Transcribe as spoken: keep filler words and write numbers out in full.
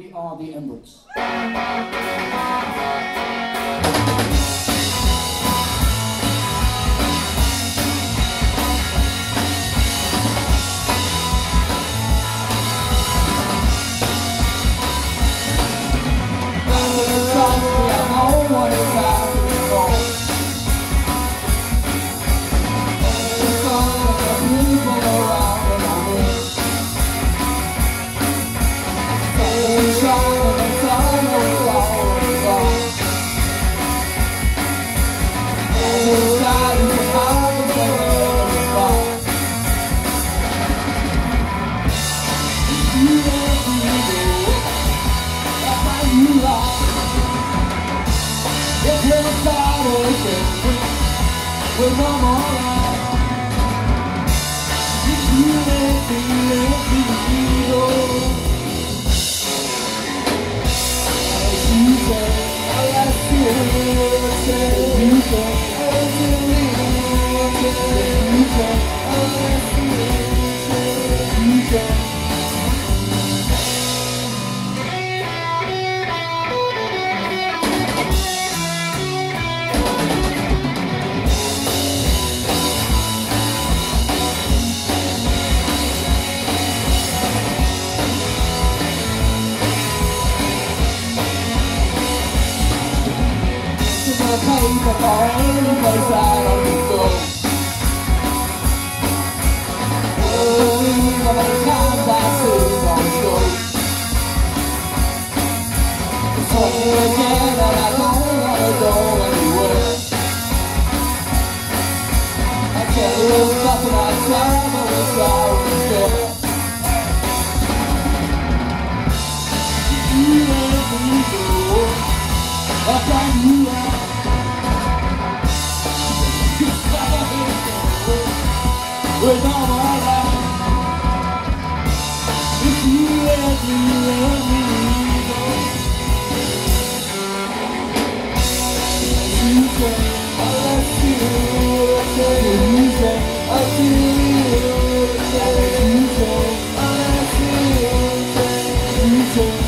We are the Embers. We're no more alive. If you let me, let me go. As you say, I feel say you say, as you leave, you say, I feel you say. Paper for any place I don't go. Oh, how many times I see on shows. It's only again that I don't wanna go anywhere. I can't lose nothing I time when it's all there. You let me go, that's how you are. With all my life, if you let me, let me go. You say, I love you, you say, I feel you, you say, I love you, you say.